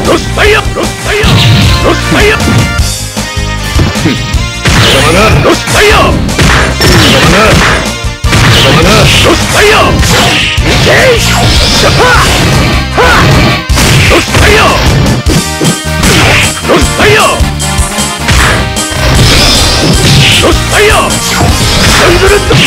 ロスファイアロスファイアロスファイアロスファイアロスファイアゲイシャパーハーロスファイアロスファイアロスファイアサンドレッド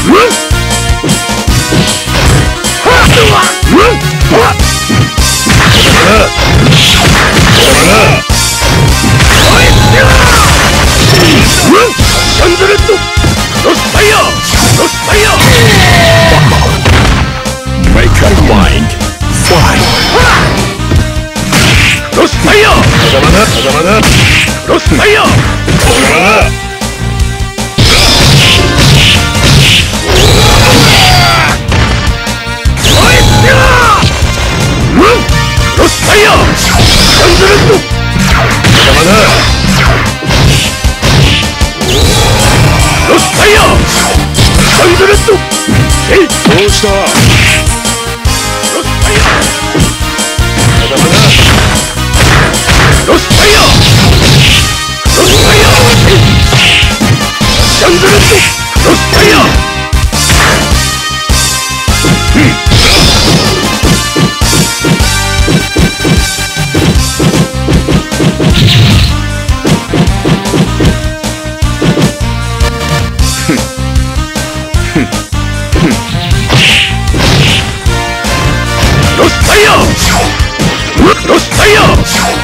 サンドレッドロスファイアロスファイアメイクアイマインドファイロスファイアロスファイアロスファイアサンドレッドロスファイアサンドレッドえいどうしたロスファイアロスファイアロスファイアえいサンドレッドロスファイアロスファイアロスファイア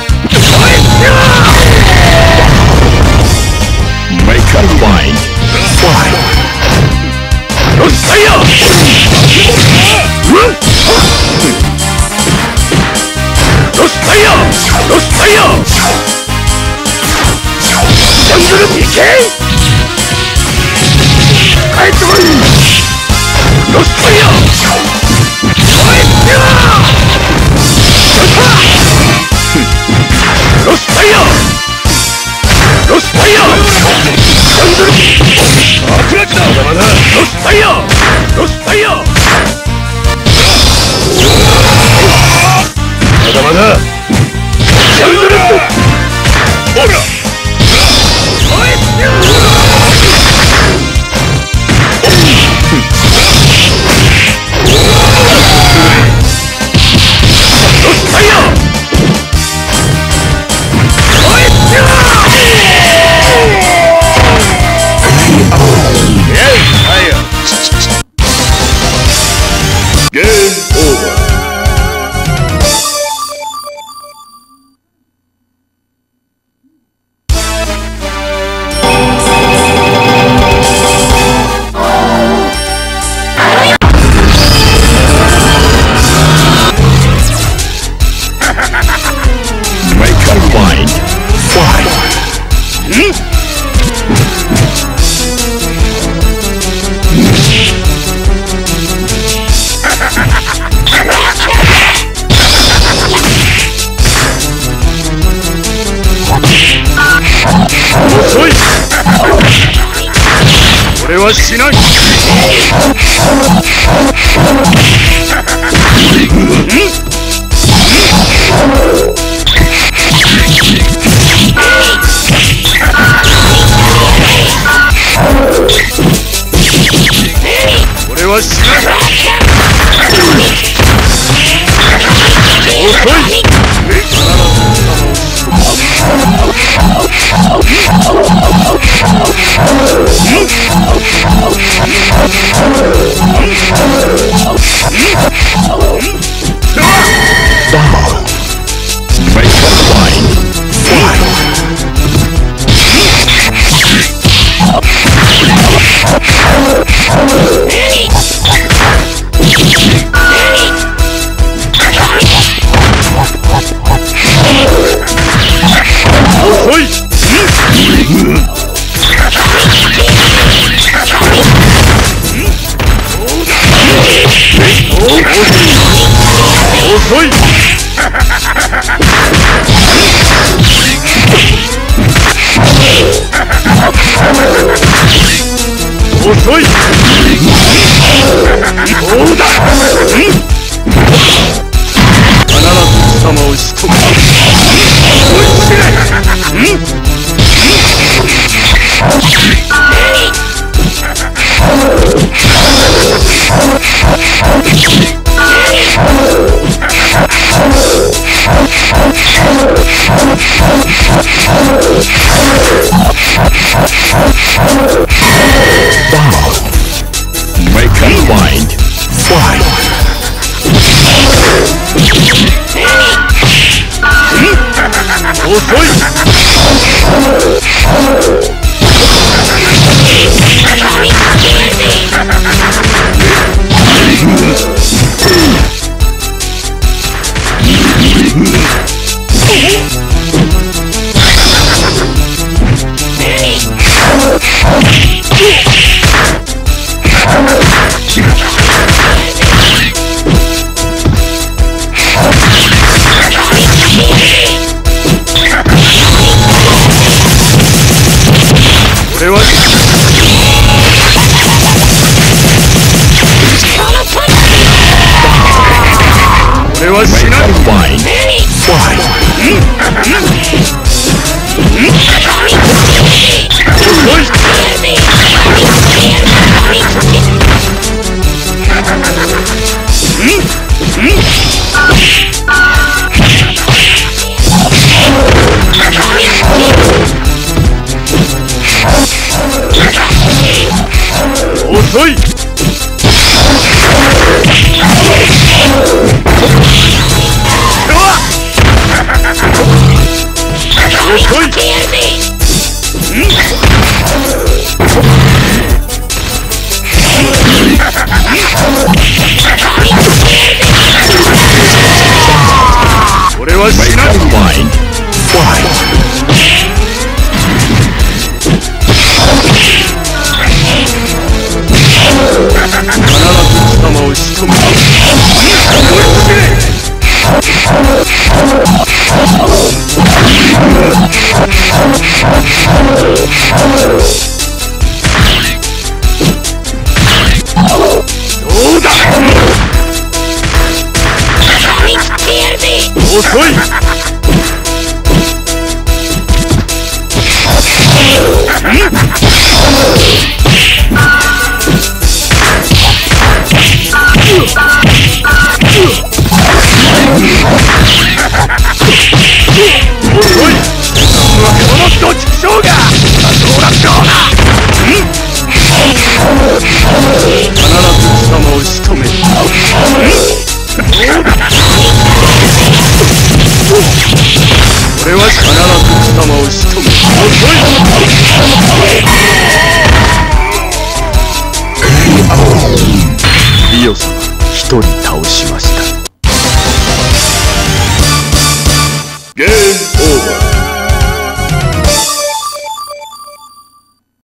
メイクアイマインドファイロスファイアロスファイアロスファイアサンドル PK 帰ってこいロスファイアロスファイアロスファイアサンドル悪楽だロスファイアロスファイアまだまだサンドルほら俺はしない。俺はしない。遅い。遅い。遅い。どうだ。必ず貴様を仕留める。 はしない。遅い。俺はしない。貴様を仕留める。どうだ。遅い。俺は必ず貴様を仕留める。リオ様、一人倒しました。